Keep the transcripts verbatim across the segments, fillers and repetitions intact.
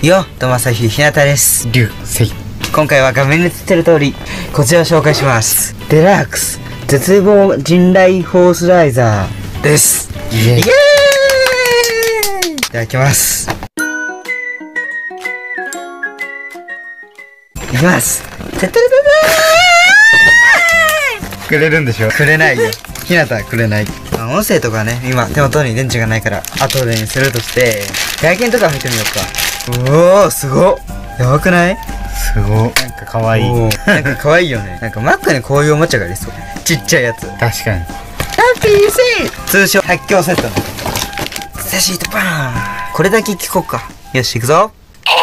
よっとまさひひなたです。 流星。 今回は画面に映ってる通りこちらを紹介します。デラックス絶望人雷ホースライザーです。 イエーイ。 イエーイ。いただきます。いきます。てってれてくれるんでしょ。 くれないよ。ひなたはくれない。まあ、音声とかね、今手元に電池がないから後でにするとして、外見とか見てみようか。おお、すごっ。やばくない？ すごい。なんか可愛い。 なんか可愛いよね。なんかマックにこういうおもちゃがありそう。ちっちゃいやつ。 確かに。 ハッピーセー通称発狂セットのセシートパーン。これだけ聞こうか。よし、行くぞ。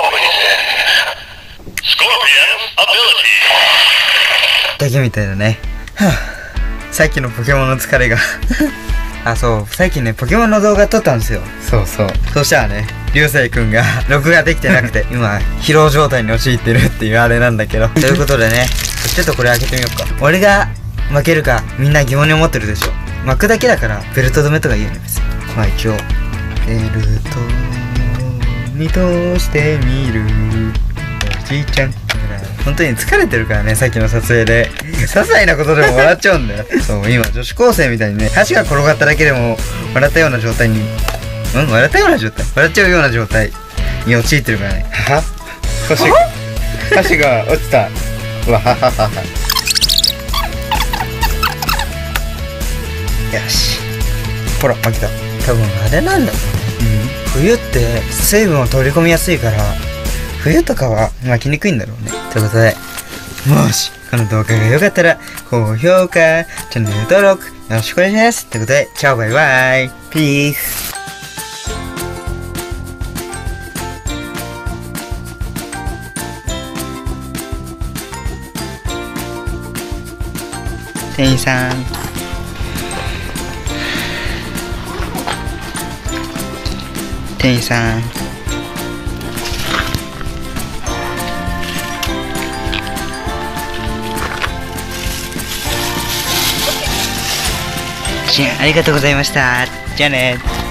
だけみたいだね。はぁ、さっきのポケモンの疲れがあ、そう、最近ね、ポケモンの動画撮ったんですよ。 そうそう。 そしたらね、流星くんが録画できてなくて今疲労状態に陥ってるっていうあれなんだけどということでね、ちょっとこれ開けてみようか。俺が負けるかみんな疑問に思ってるでしょ。巻くだけだからベルト止めとか言うのですよ。まあ一応ベルトに通してみるおじいちゃん。本当に疲れてるからね、さっきの撮影で些細なことでも笑っちゃうんだよそう、今女子高生みたいにね、箸が転がっただけでも笑ったような状態にうん笑ったような状態笑っちゃうような状態に陥ってるからね。 は箸箸が落ちた。わはははは。 よし、ほら負けた。多分あれなんだろうね、うん、冬って水分を取り込みやすいから冬とかは巻きにくいんだろうね。ということで、もしこの動画が良かったら高評価、チャンネル登録よろしくお願いします。ということで、チャオバイバイ、ピース。店員さん、店員さん、ありがとうございました。じゃあね。